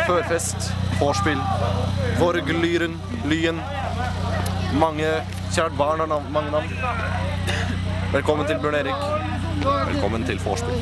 førfest, vorspiel, vorglyren, lyen. Mange kjært barn har mange navn. Velkommen til Bjørn Erik. Velkommen til vorspiel.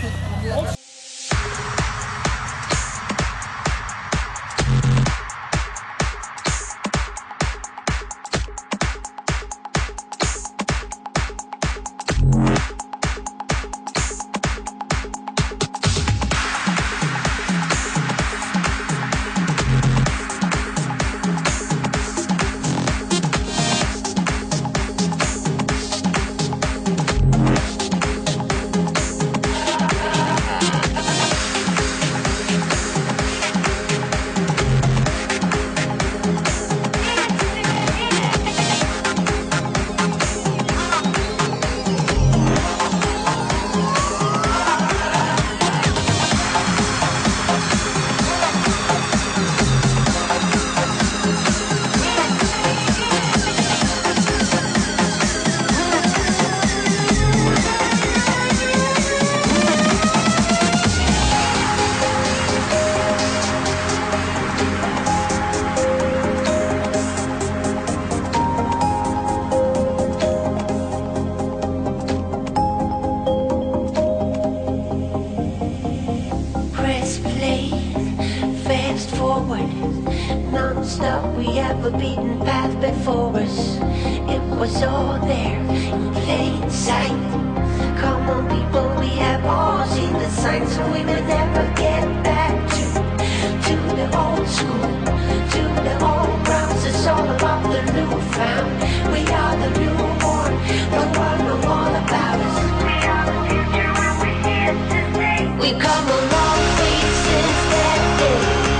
Non-stop, we have a beaten path before us. It was all there in plain sight. Come on people, we have all seen the signs, so we will never get back to the old school, to the old grounds. It's all about the newfound. We are the newborn, the world know all about us. We are the future and we're here to stay. We come a long way since that day.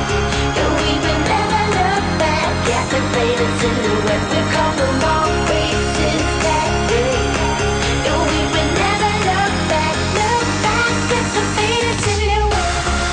Silhouette, we come a long way since that day. And we will never look back, it's a faded silhouette.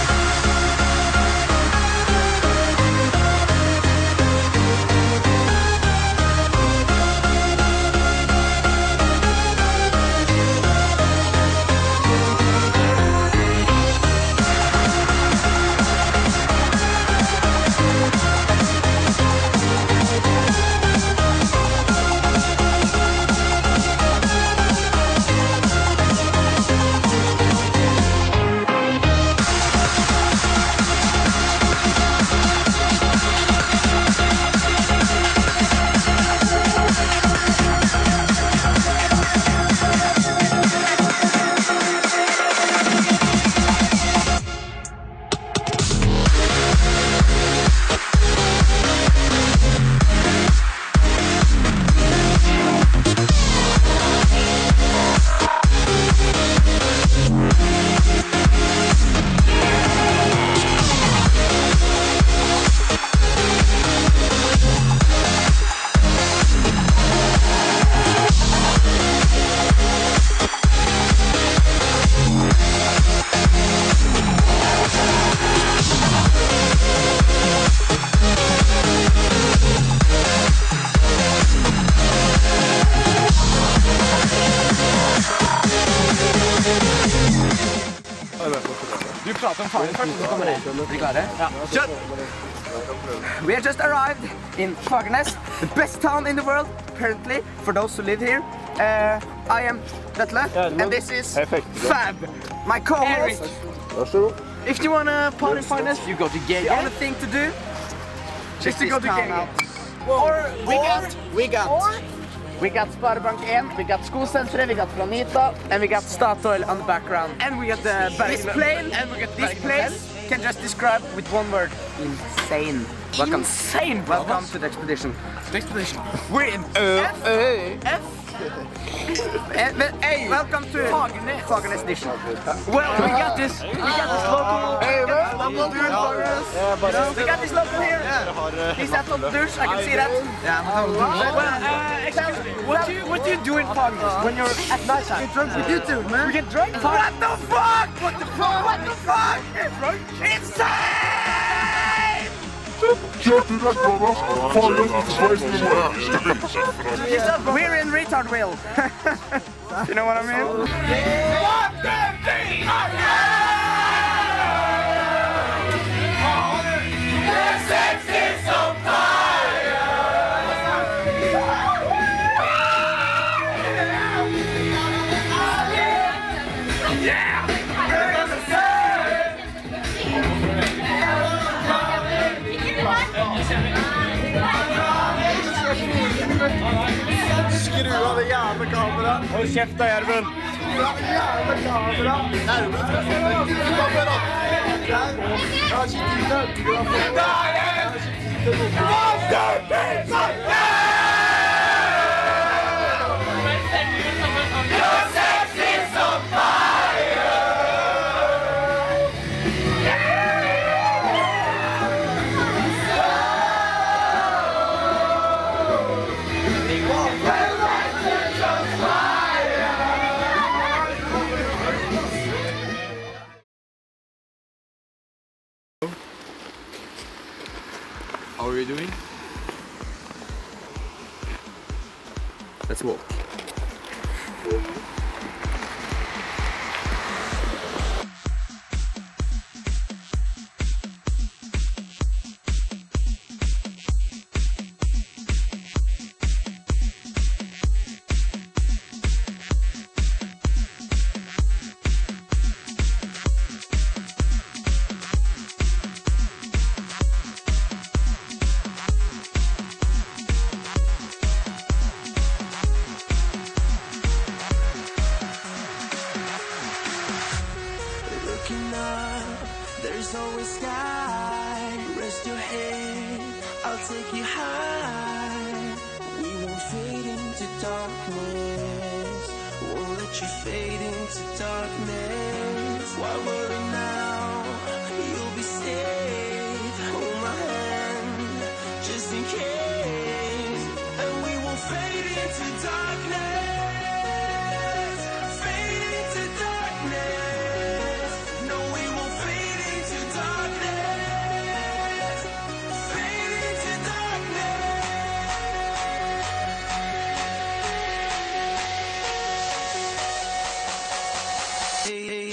Du prater om faren først, så kommer det. Er dere klare? Ja. Kjør! We have just arrived in Fagernes, the best town in the world, apparently, for those who live here. I am Vetle, and this is Fab, my co-host. If you want to party in Fagernes, you go to Gege. The only thing to do is to go to Gege. We got Sparebank 1, we got Skosenteret, we got Planeta, and we got Statoil on the background. And we got the this plane, and we got this place can just describe with one word: insane. Welcome. Insane, bro. Welcome to the expedition. The expedition. We're in F. Welcome to Fagernes edition. Well, we got this local. We got this local here. He's at Top Douche. I can see that. Yeah. Excuse me. What do you do in Fagernes when you're at night time? Get drunk with you two, man. We get drunk. What the fuck? What the fuck? What the fuck? Insane! We're in Retardville. You know what I mean? Hold kjeft da, Gjermund! How are you doing? Let's walk. There's always sky. Rest your head, I'll take you high. We won't fade into darkness. Won't let you fade into darkness. Why worry now? You'll be safe. Hold my hand, just in case. And we won't fade into darkness. Fade into darkness. No, we won't fade into darkness. Fade into darkness.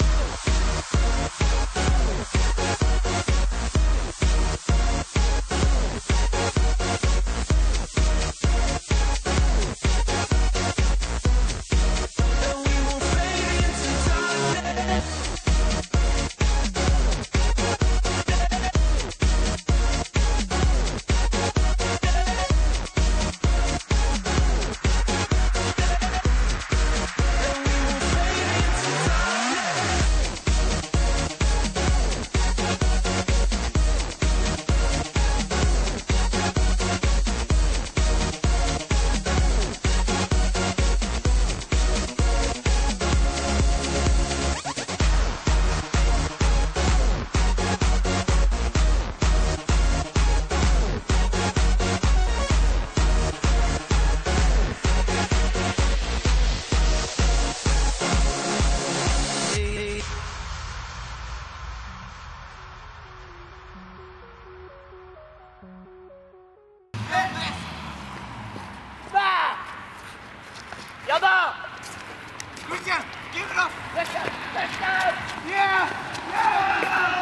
Ja da! Christian, give it up! Let's go! Yeah! Yeah!